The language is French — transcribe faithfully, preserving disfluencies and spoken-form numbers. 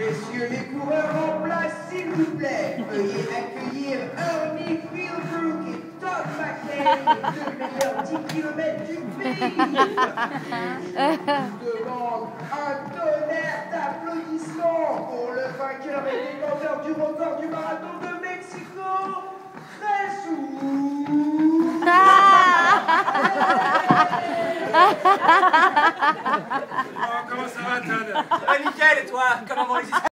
Messieurs les coureurs en place, s'il vous plaît, veuillez accueillir Ernie Philbrook et Todd McLean, les deux meilleurs dix kilomètres du pays. Je vous demande un tonnerre d'applaudissements pour le vainqueur et détenteur du record du marathon de Mexico, Jesús. Oh, comment ça va, Todd? Ah, nickel, et toi? Comment vont les